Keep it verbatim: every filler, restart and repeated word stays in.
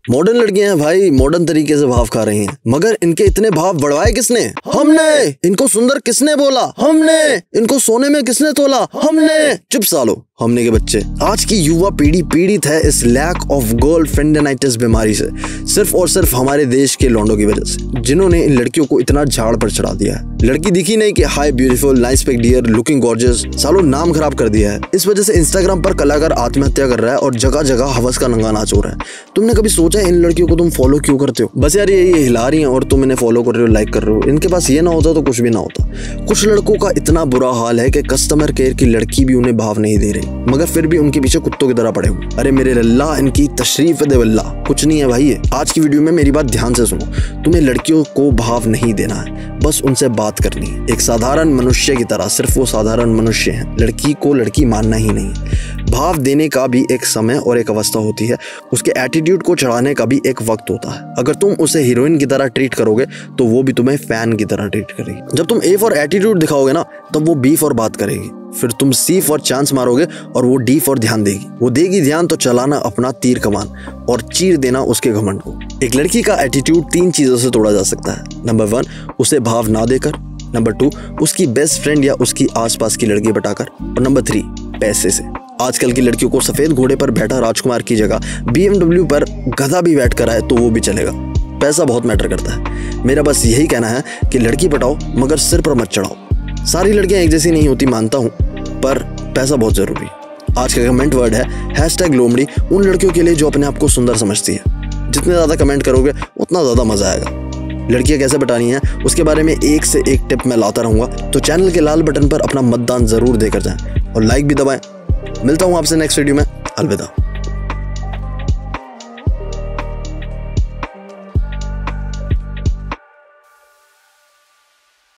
Modern लड़कियां हैं भाई, मॉडर्न तरीके से भाव खा रही हैं, मगर इनके इतने भाव बढ़वाए किसने? हमने। इनको सुंदर किसने बोला? हमने। इनको सोने में किसने तोला? हमने। चुप सालो, हमने के बच्चे। आज की युवा पीढ़ी पीड़ित है इस लैक ऑफ गर्लफ्रेंडेनाइटिस बीमारी से, सिर्फ और सिर्फ हमारे देश के लौंडों की वजह से, जिन्होंने इन लड़कियों को इतना झाड़ पर चढ़ा दिया है। लड़की दिखी नहीं कि hi beautiful, nice pic dear, looking gorgeous, सालों नाम खराब कर दिया है। इस वजह से इंस्टाग्राम पर कलाकार आत्महत्या कर रहा है और जगह जगह हवस का नंगा नाच हो रहा है। तुमने कभी सोचा इन लड़कियों को तुम फॉलो क्यों करते हो? बस यार ये ये हिला रही हैं और तुम इन्हें फॉलो कर रहे हो, लाइक कर रहे हो। इनके पास ये ना होता तो कुछ भी ना होता। कुछ लड़कों का इतना बुरा हाल है कि कस्टमर केयर की लड़की भी उन्हें भाव नहीं दे रही, मगर फिर भी उनके पीछे कुत्तों की तरह पड़े हुए। अरे मेरे लल्ला, इनकी तशरीफ दे वल्ला, कुछ नहीं है भाई ये। आज की वीडियो में मेरी बात ध्यान से सुनो। तुम्हें लड़कियों को भाव नहीं देना है, बस उनसे बात करनी है एक साधारण मनुष्य की तरह। सिर्फ वो साधारण मनुष्य हैं, लड़की को लड़की मानना ही नहीं है। भाव देने का भी एक समय और एक अवस्था होती है, उसके एटीट्यूड को चढ़ाने का भी एक वक्त होता है। अगर तुम उसे हीरोइन की तरह ट्रीट करोगे तो वो भी तुम्हें फैन की तरह ट्रीट करेगी। जब तुम ए फॉर एटीट्यूड दिखाओगे ना, तब वो बी फॉर बात करेगी। फिर तुम सी फॉर चांस मारोगे और वो डी फॉर ध्यान देगी। वो देगी ध्यान तो चलाना अपना तीर कमान और चीर देना उसके घमंड को। एक लड़की का एटीट्यूड तीन चीजों से तोड़ा जा सकता है। नंबर वन, उसे भाव ना देकर। नंबर टू, उसकी बेस्ट फ्रेंड या उसकी आसपास की लड़की बटाकर। और नंबर थ्री, पैसे से। आजकल की लड़कियों को सफेद घोड़े पर बैठा राजकुमार की जगह बी एम डब्ल्यू पर गधा भी बैठ कर आए तो वो भी चलेगा। पैसा बहुत मैटर करता है। मेरा बस यही कहना है कि लड़की पटाओ मगर सिर पर मत चढ़ाओ। सारी लड़कियां एक जैसी नहीं होती मानता हूँ, पर पैसा बहुत जरूरी है। आज का कमेंट वर्ड है हैशटैग लोमड़ी उन लड़कियों के लिए जो अपने आप को सुंदर समझती है। जितने ज्यादा कमेंट करोगे उतना ज्यादा मजा आएगा। लड़कियां कैसे पटानी है उसके बारे में एक से एक टिप मैं लाता रहूंगा, तो चैनल के लाल बटन पर अपना मतदान जरूर देकर जाएं और लाइक भी दबाएं। मिलता हूं आपसे नेक्स्ट वीडियो में। अलविदा।